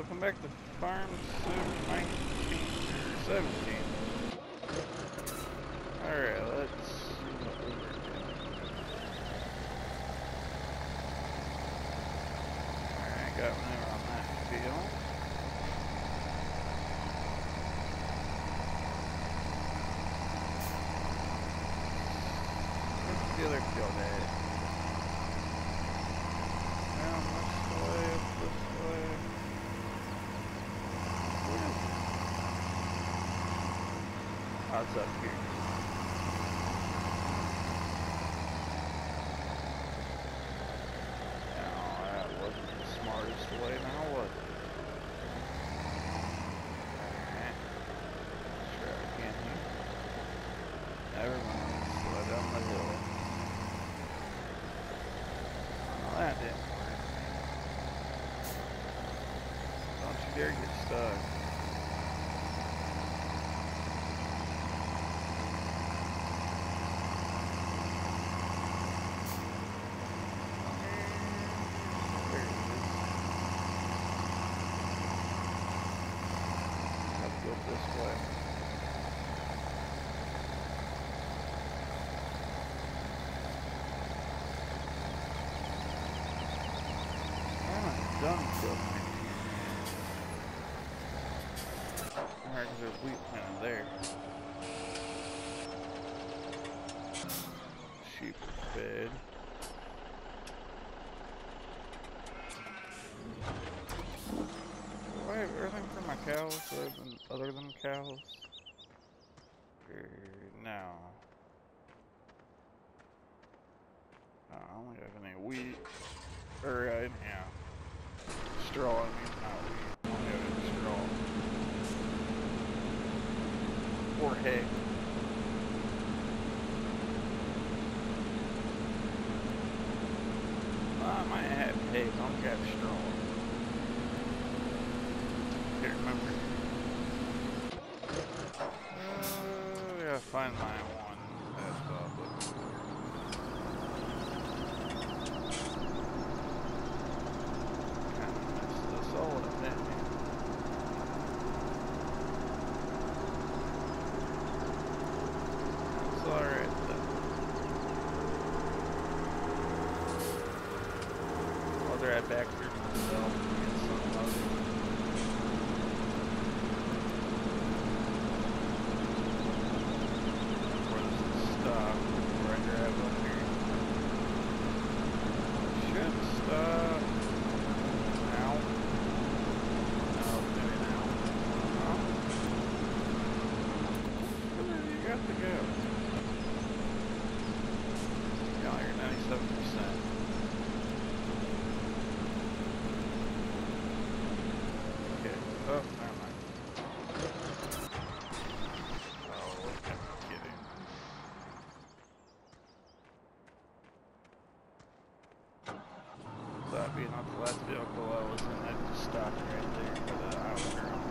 welcome back to Farm Sim 19 or 17. Alright, let's see what we're doing. Alright, got manure on that field. Where's the other field at? Down this way, up this way. Oh, it's up here. No, that wasn't the smartest way now, was it? Alright. Try again here. Never mind, let's slow down the hill. Oh, that didn't work. Don't you dare get stuck. This way. I'm done building it. Alright, there's a wheat plant there. Sheep are fed. Do I have everything for my cows other than cows? No. I don't have any wheat. Or, yeah. Straw, I mean, not wheat. I don't have any straw. Or hay. I might have hay, but I don't have straw. Can't remember. I gotta find my one. That's all. Kind of messed this all up, didn't you? That's alright though. I'll drive back through myself and get some other. Before I drive up here. Should stop. Now. No, maybe now. Where do you got to go? Yeah, you're 97%. Okay. Oh, never mind. Oh, I'm kidding. That being not the last vehicle I was in, I just stopped right there for the outro.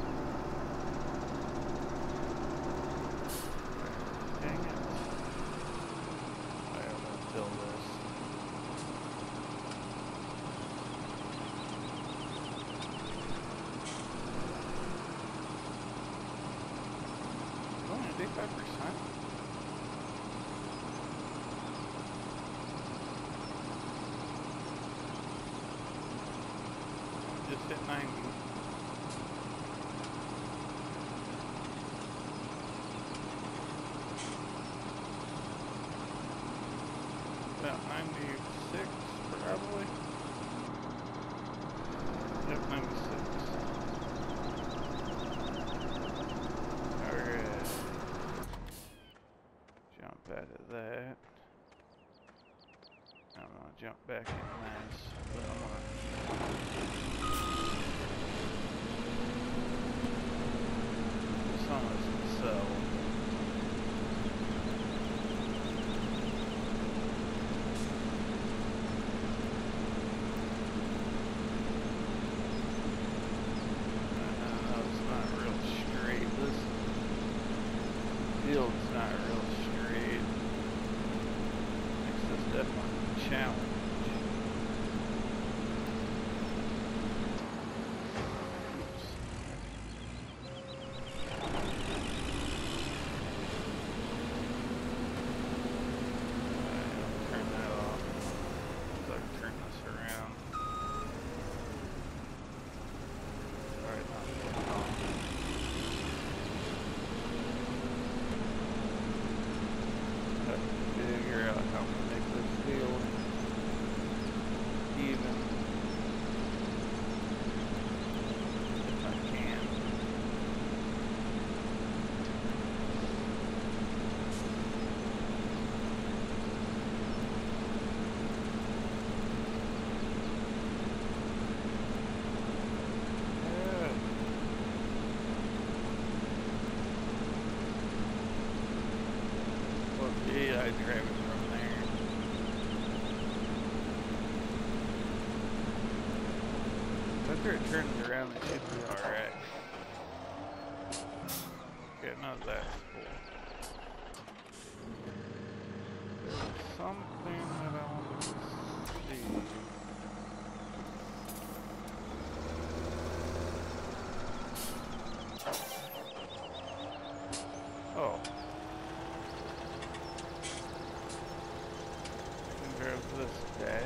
Dang it. I have to fill this. Only 85%? Just hit 90. About 96, probably. Yep, 96. Alright. Jump out of that. I'm gonna jump back in this, but I'm gonna some of this can sell. No, it's not real straight. This field's not real straight. Makes this definitely a challenge. Should be alright. Okay, no, that's cool. There's something that I wanted to see. Oh. And there's this guy.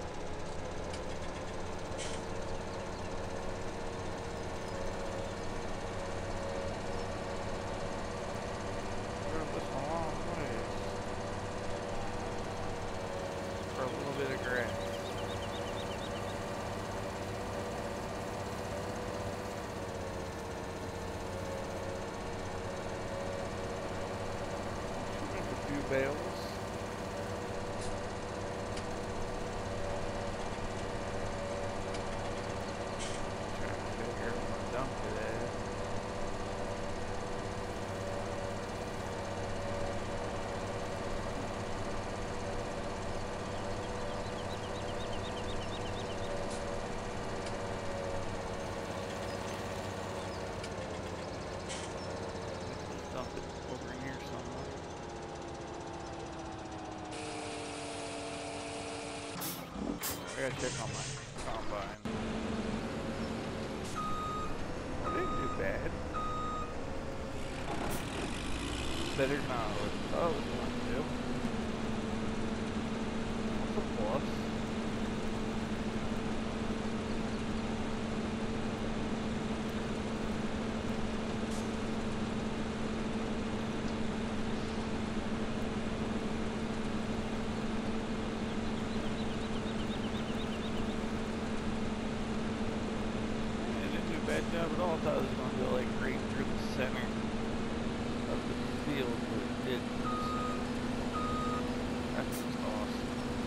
Drove this a long ways for a little bit of grass. Should make a few bales. Trying to figure out where to dump it at. Dump it over here somewhere. I gotta check on my combine. I didn't do bad. Better than I thought I was going to. That's a plus. Bad job at all. I thought it was going to go like right through the center of the field, but it didn't. That's just awesome.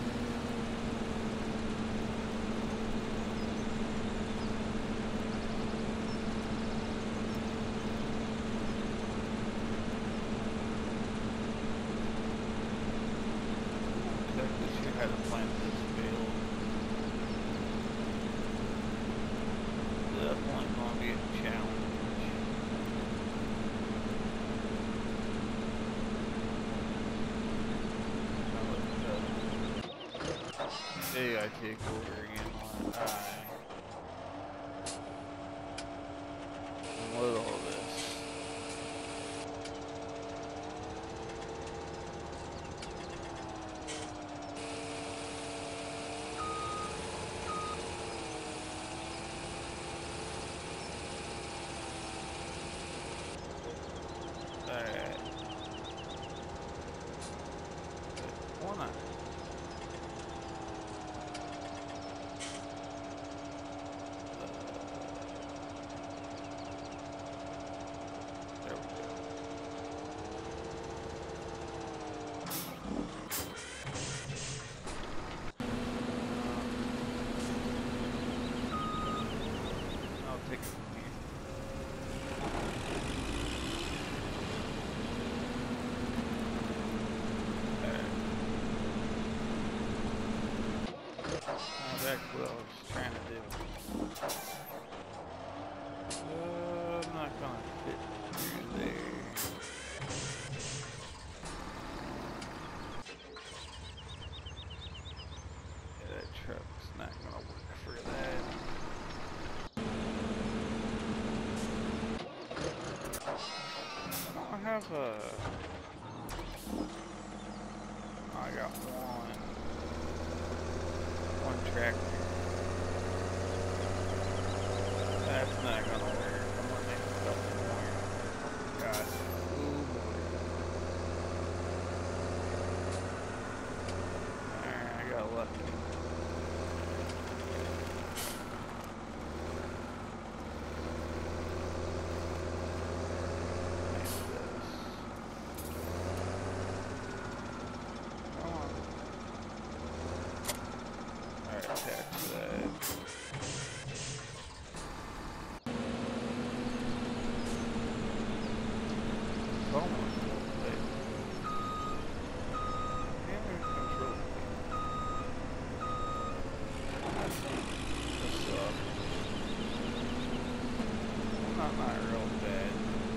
Exactly sure how to plant this field. Definitely going to be a challenge. Hey, I take over again while I unload all this. Alright. Why not? There we go. I'll take it from here. That's what I was trying to do. I'm not gonna fit through there. Yeah, that truck's not gonna work for that. I don't have a... I got one tractor. That's not gonna work. I'm gonna make a couple more. God. Ooh boy. Alright, I got lucky. Come on. Alright, attach that. Almost full plate. Camera control. This sucks. not real bad.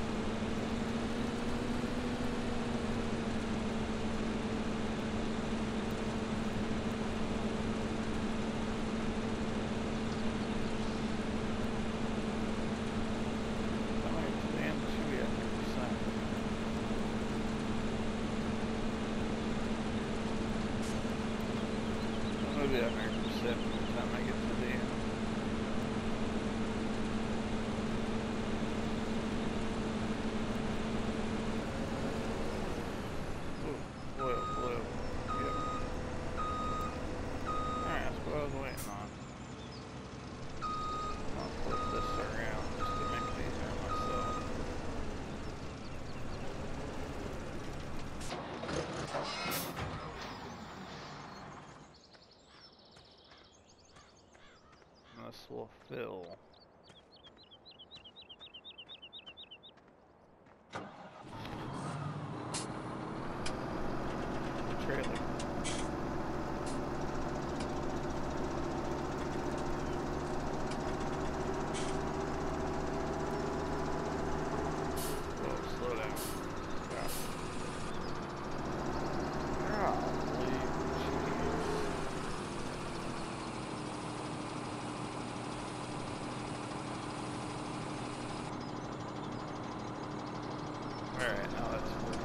Maybe 100% by the time I get to the end. Ooh, oil. Yep. Alright, that's what I was waiting on. I'll flip this around just to make it easier on myself. This will fill. The trailer. Whoa, slow down. Stop. Golly, alright, now that's cool.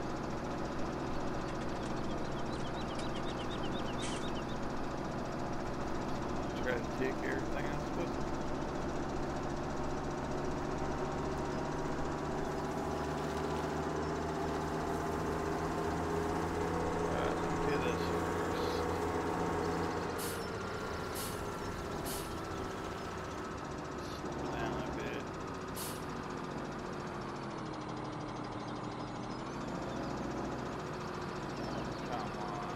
Try to take everything I'm supposed to. Do this first. Slow down a bit. Come on.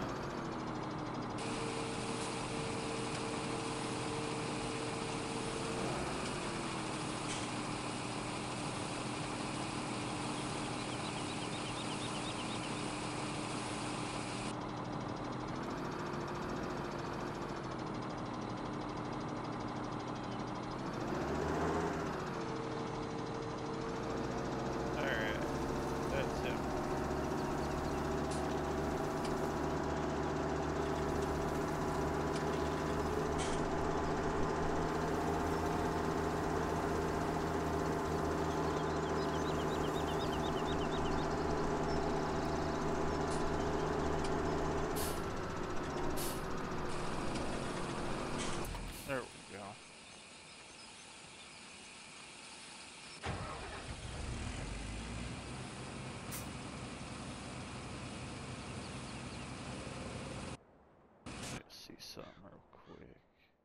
Alright, that's it. There we go. Let's see something real quick.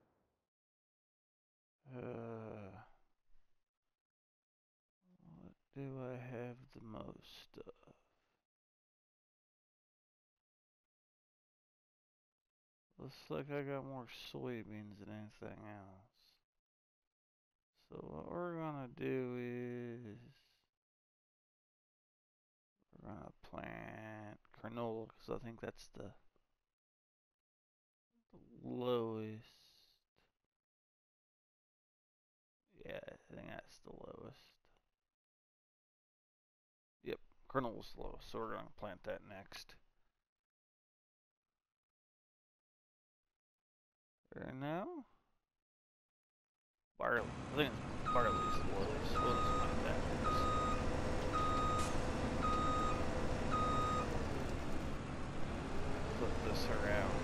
What do I have the most of? Looks like I got more soybeans than anything else. So what we're gonna do is we're gonna plant canola because I think that's the lowest. Yeah, I think that's the lowest. Yep, canola's lowest, so we're gonna plant that next. Or no? Barley. I think it's barley's the lowest. We'll just plant that next. Flip this around.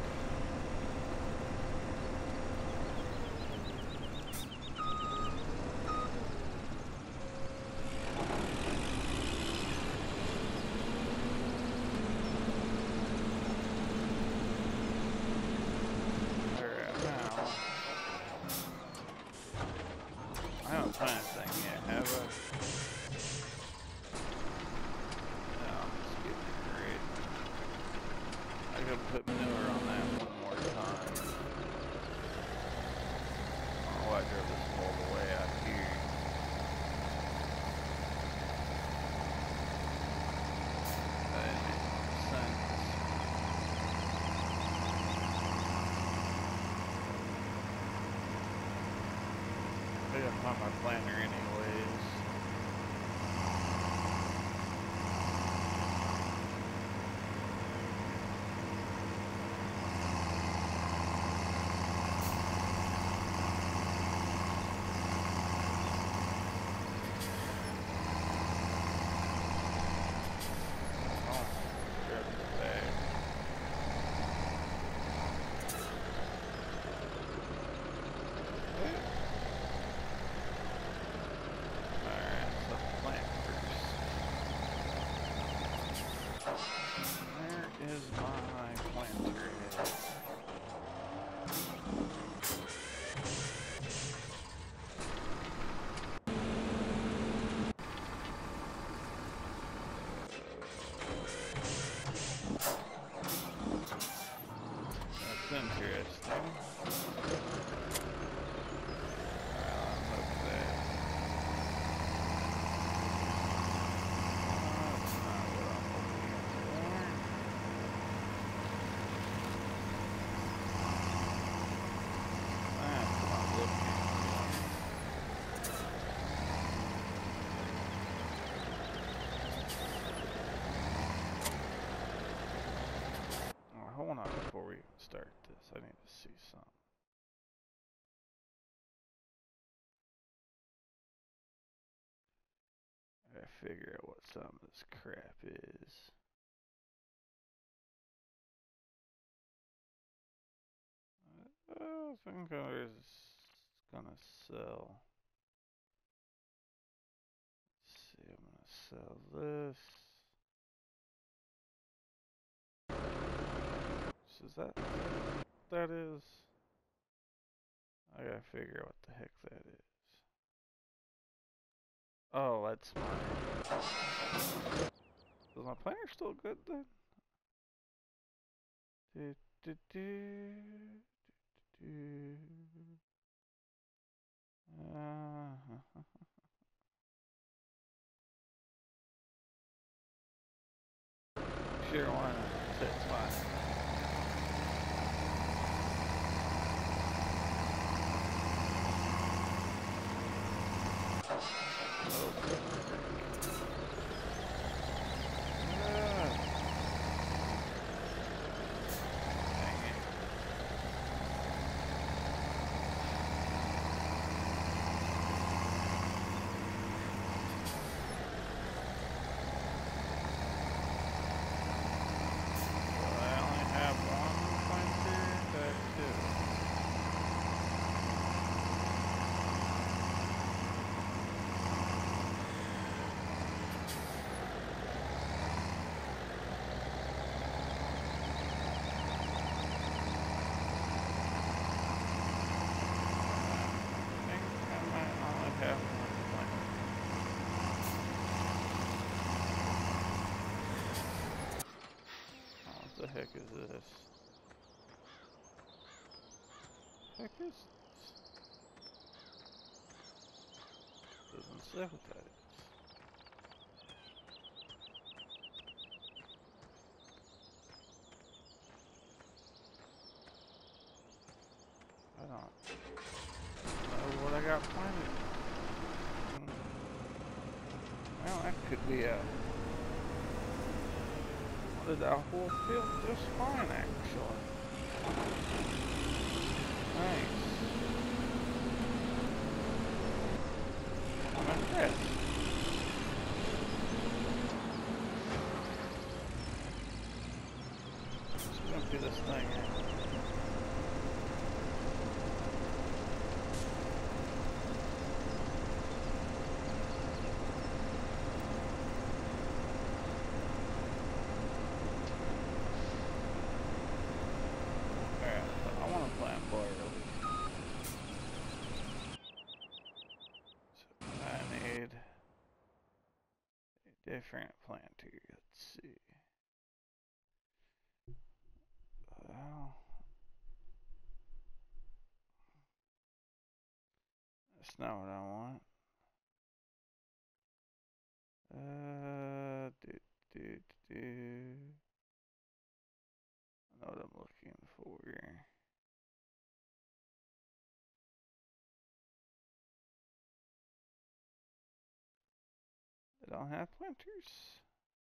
Alright, now I haven't planted anything yet, have I? No, I'm just getting it ready. I gotta put manure on that one more time. Oh, I drove this all the way out here. That didn't make sense. I gotta find my planter anyways. is my planter head? That's interesting. Look at that. That's not what I'm looking for. That's what I'm looking for. Oh, hold on before we start this. I need to see something. I gotta figure out what some of this crap is. I think I was gonna sell. Let's see, I'm gonna sell this. So is that what that is? I gotta figure out what the heck that is. Oh, that's mine. Is my planner still good then? Do, do, do, do, Sure, why not? It's fine. What the heck is this? Heck is this? Doesn't say what that is. I don't know what I got planted. Well, that could be a... That whole field just fine, actually. Nice. I'm impressed. Just gonna do this thing here. Different planter, let's see. Well, that's not what I want. Do. I know what I'm looking for. They don't have planters.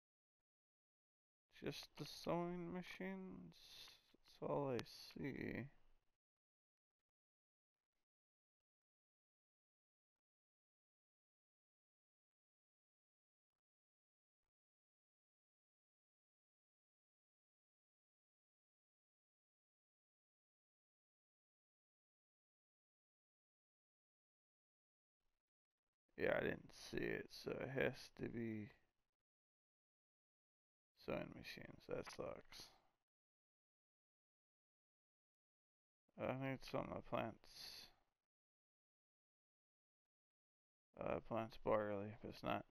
Just the sewing machines. That's all I see. Yeah, I didn't see it, so it has to be sewing machines. That sucks. I need some that plants. Plants barley, but it's not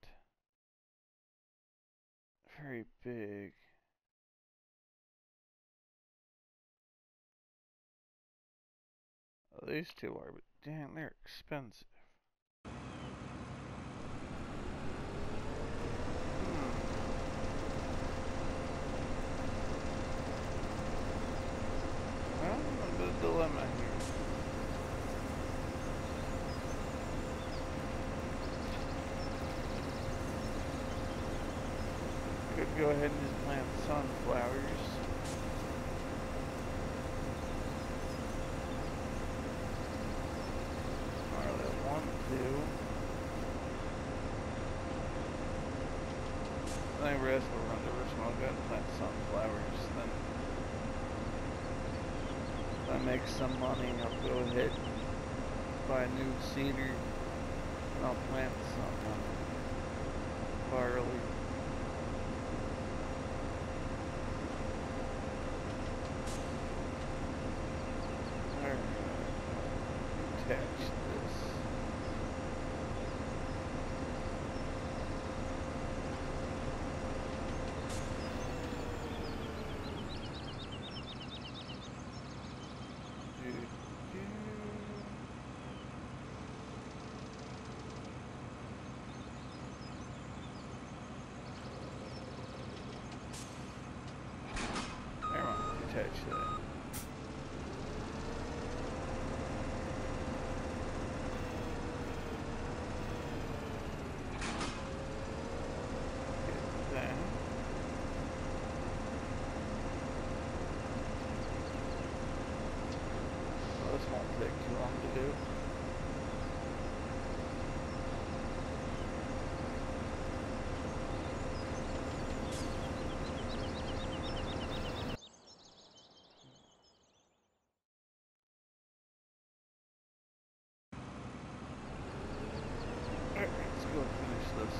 very big. Oh, these two are, but dang, they're expensive. Well, I'm in a dilemma here. Could go ahead and just plant sunflowers. Or I want to. I think rest will run the risk. I'll go and plant sunflowers. Then, if I make some money, I'll go ahead and buy a new seeder. And I'll plant some barley. Attach this. There, attach that. This won't take too long to do. Alright, let's go finish this.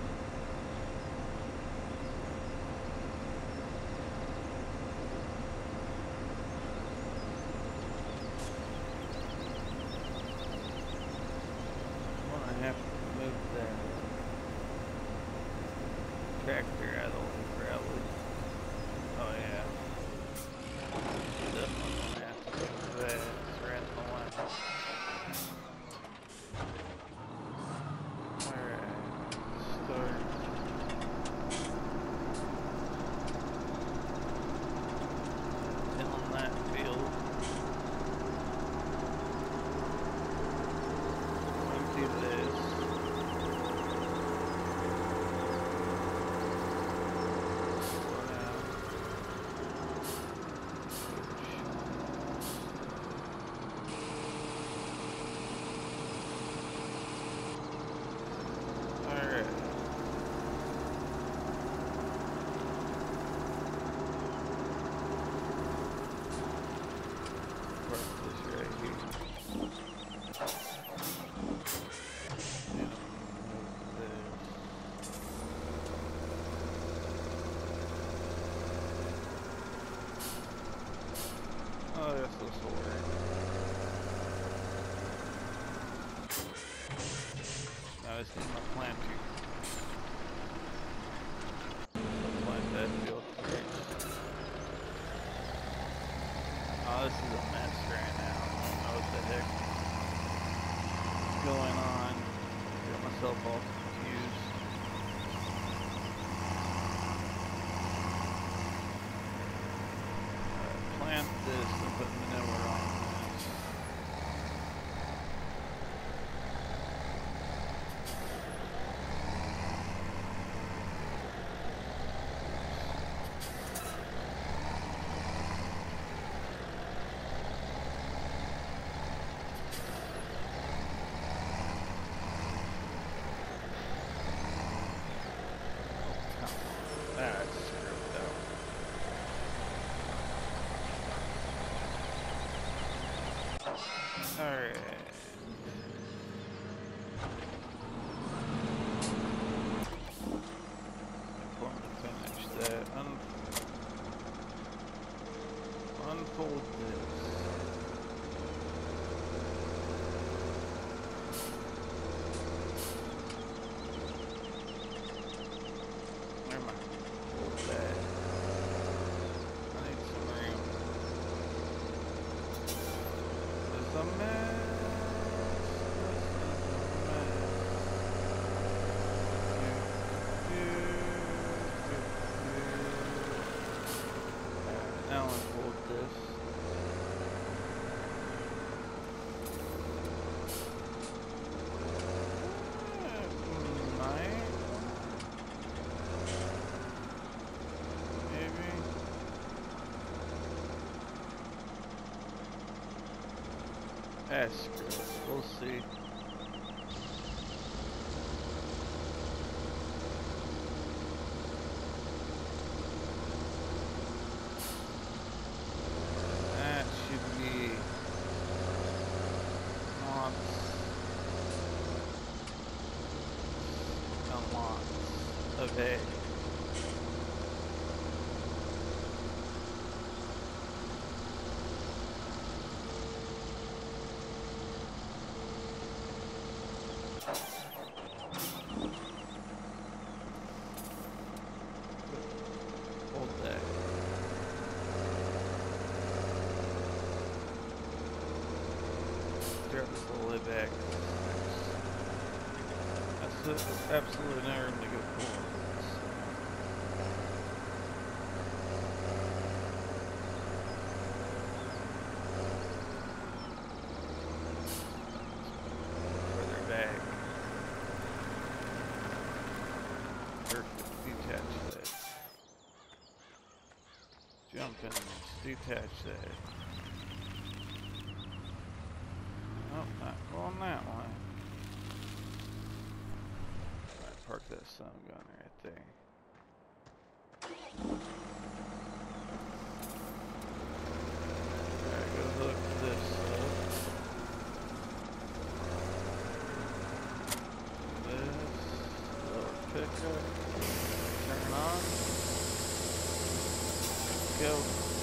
I have to move the tractor out of the way probably. Oh yeah. Definitely gonna have to move that. It's right in the way. Alright. Start. Tilling that field. Empty this. Alright. Park this right here. Oh, that's so sorry. Now this is my plant here. I'll plant that field first. Oh, this is a mess right now. I don't know what the heck is going on. Got myself all confused. Plant this and put manure on this. That's screwed up. screw it. We'll see. That should be lots and lots of hay. Hold that. Drop this little lid back. That's absolutely no room to go forward. Further back. Perfect. Detach that. Jump in. Detach that. Nope, not going that way. Alright, park that sun gun right there. Alright, go hook this up. This little pickup. Turn on. Go.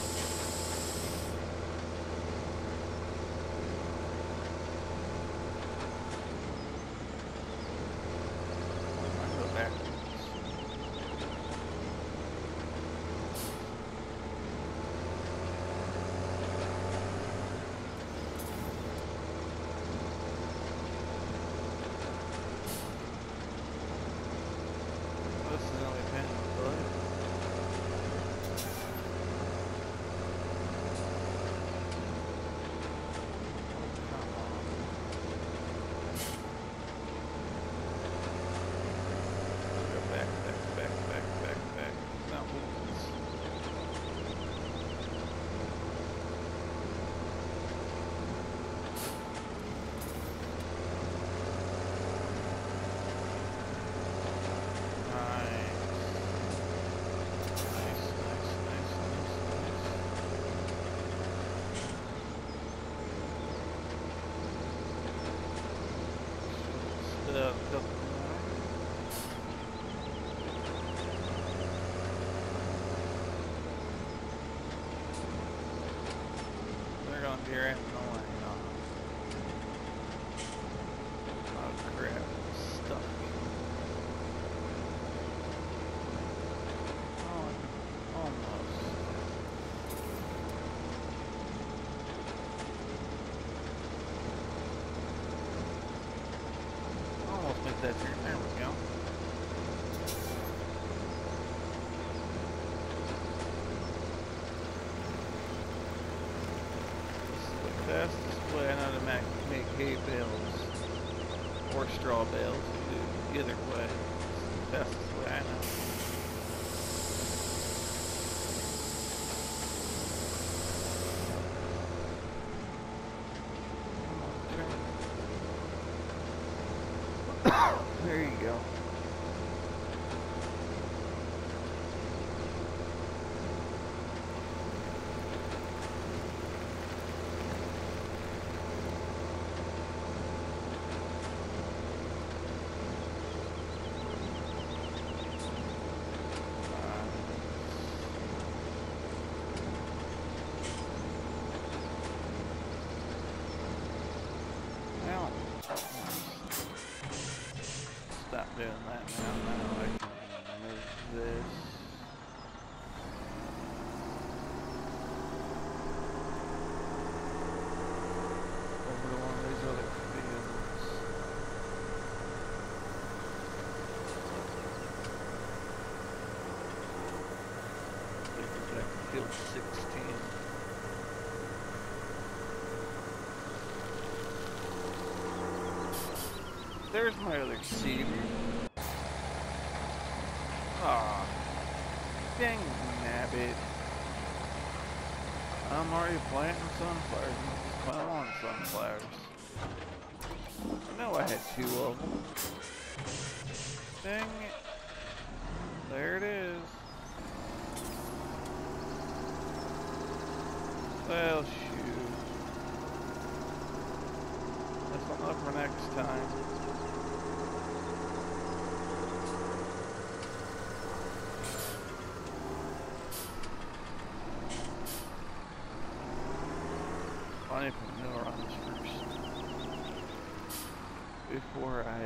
This is only pin and foot. Come on. Go back. Now move this. They're gonna be right in the lane. Oh crap, stuck. Oh, almost. Almost made that turn. There we go. Fastest way I know to make hay bales or straw bales. Either way, it's the fastest way I know. There you go. Stop doing that now. Now I can move this. Over to one of these other fields. Take it back to field 16. There's my other seeder. Aw, dang nabbit. I'm already planting sunflowers. I'm just plant on sunflowers. I know I had 2 of them. Dang it. There it is. Well, shoot. That's enough for next time. I need to put manure on this first before I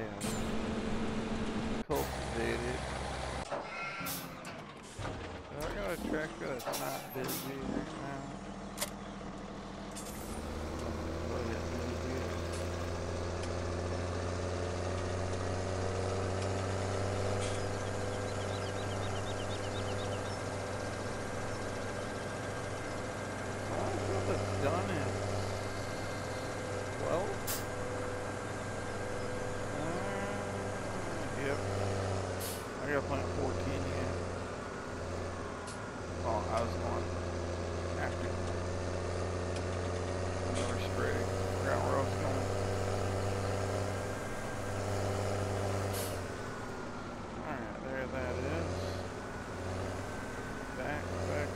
cultivate it. So I got a tractor that's not busy right now. Go ahead and do it. What it's done is 12? Yep. I gotta plant 14 yet. Oh, I was going after another spreading. Forgot where I was going. Alright, there that is. Back.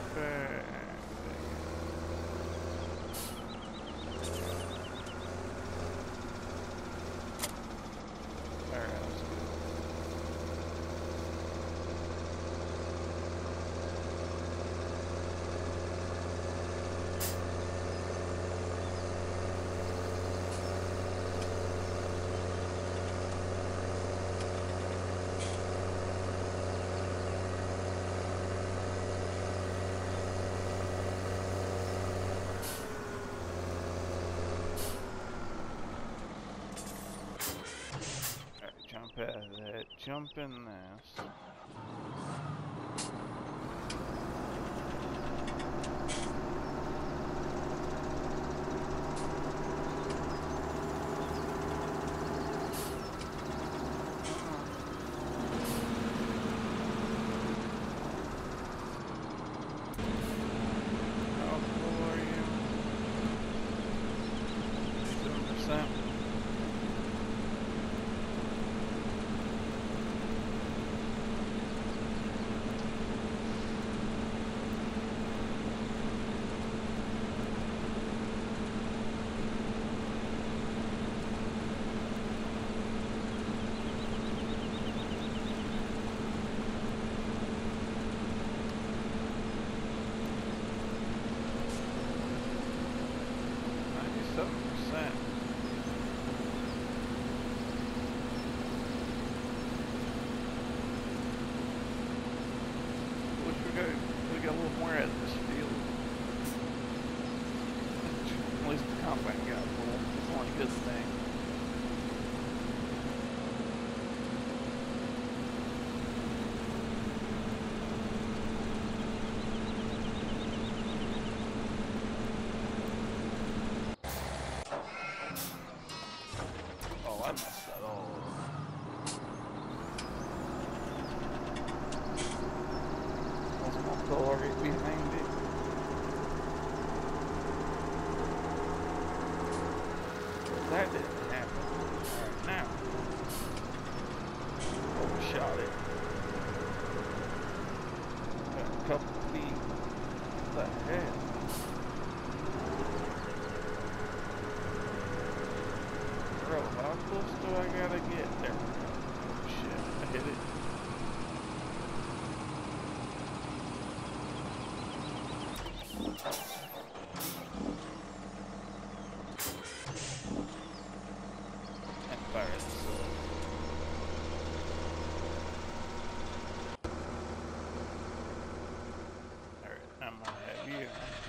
Jump out of that, jump in this. How full are you? 7%. We got a little more out of this field. At least the combine got full. It's only a good thing. Oh, I messed that all up. Already behind it. That didn't happen. Alright, now. Overshot it. Got a couple feet. What the heck? Bro, how close do I gotta get there? Oh shit, I hit it. And fire this up. Alright, I'm gonna have you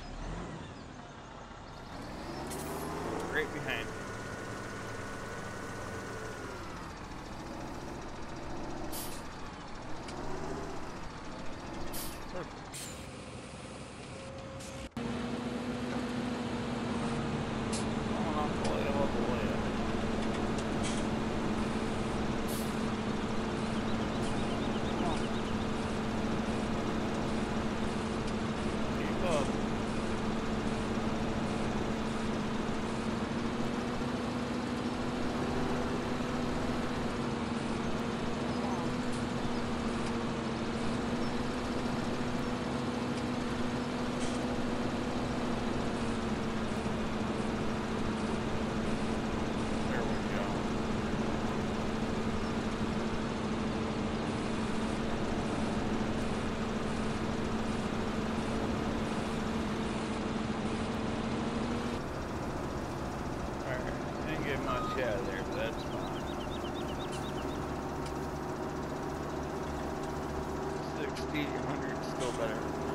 right behind me. Perfect. you out of there, but that's fine. 60, 100 is still better than mine.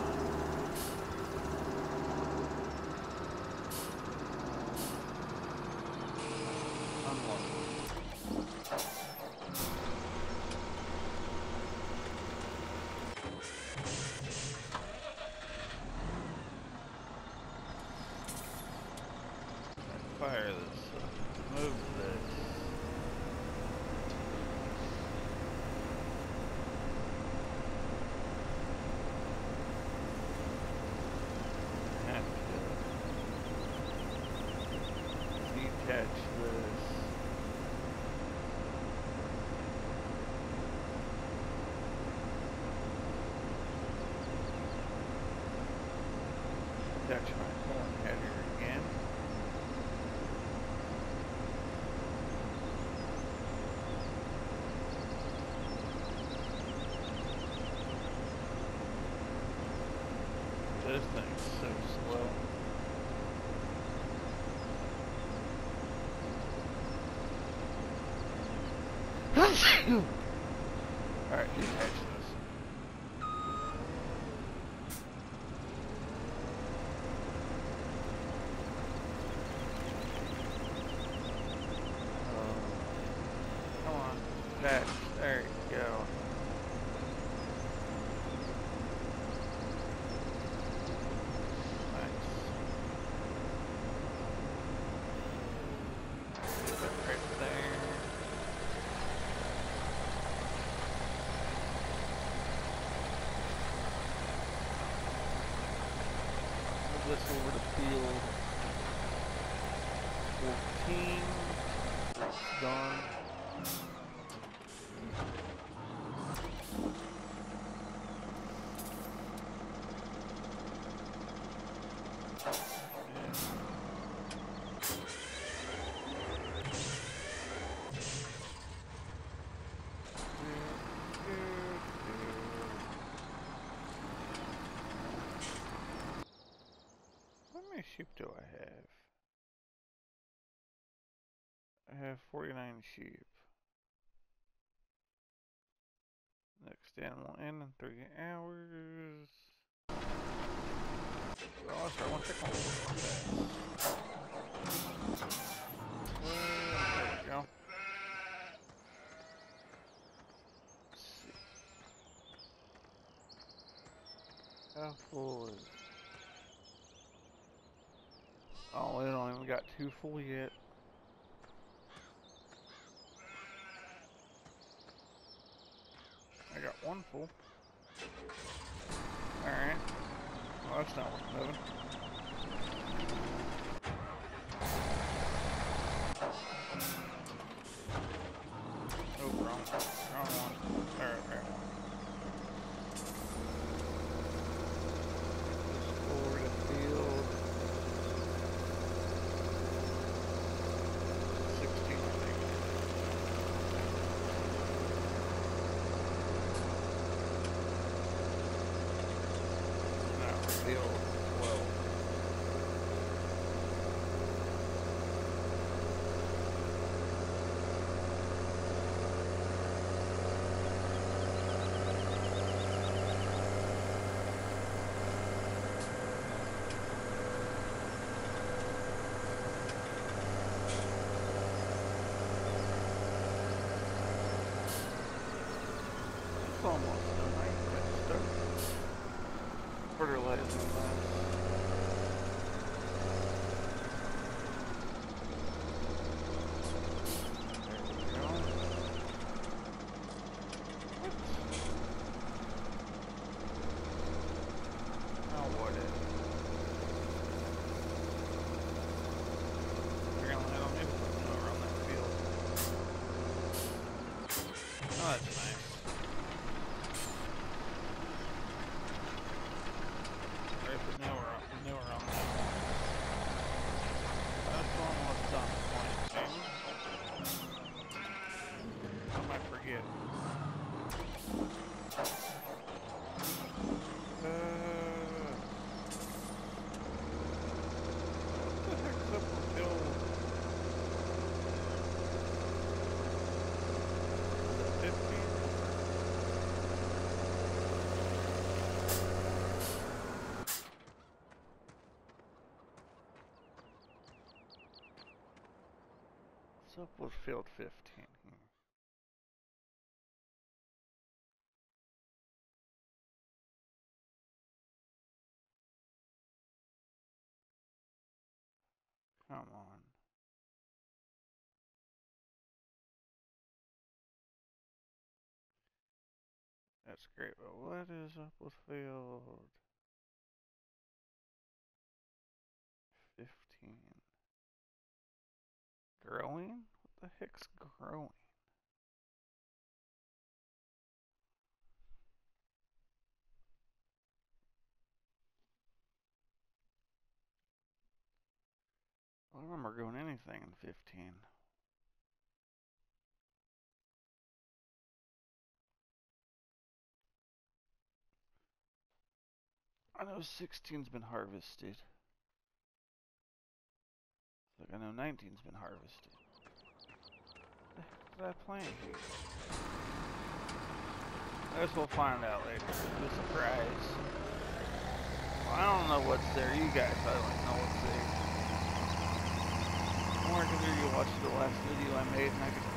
Fire this up. Move this. Have to detach this. Detach my horn header again. This thing's so slow. Alright, detach this. Come on, detach. There you go. This over to field 14. It's done. How many sheep do I have? I have 49 sheep. Next animal in 3 hours. Oh, I want to check my water on that. There we go. Let's see. How full is... Oh, we don't even got 2 full yet. I got 1 full. Alright. Well, that's not worth moving. Oh, wrong one. Alright, right one. Just forward the field. 16, I think. Field 12. It's almost done. I can start fertilizing that. Oh, that's nice. Right, but now we're on that one. That's almost done. 22. I might forget. What the heck's up with Bill? up with field 15 here? Come on. That's great, but what is up with field 15? Growing? What the heck's growing? I don't remember growing anything in 15. I know 16's been harvested. Like I know 19's been harvested. What the heck did I plant here? I guess we'll find out later. It's a surprise. Well, I don't know what's there. You guys, I don't know what's there. More consider you watched the last video I made and I could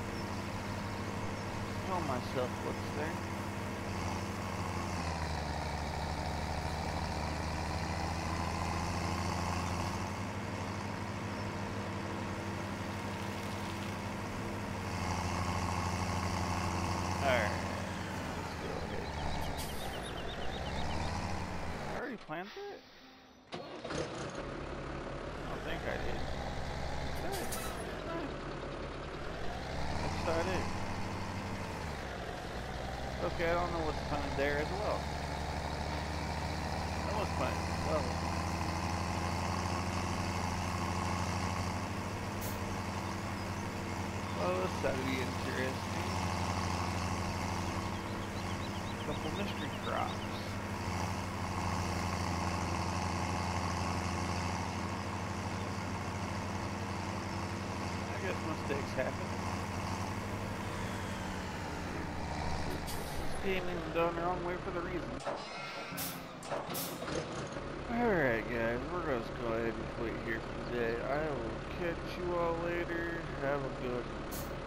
tell myself what's there. Alright, let's go ahead. I already planted it? I don't think I did. Let's start it. Okay, I don't know what's planted there as well. That was planted as well. Well, this ought to be interesting. A couple mystery crops. I guess mistakes happen. This game isn't done the wrong way for the reason. Alright guys, we're going to go ahead and quit here for today. I will catch you all later. Have a good one.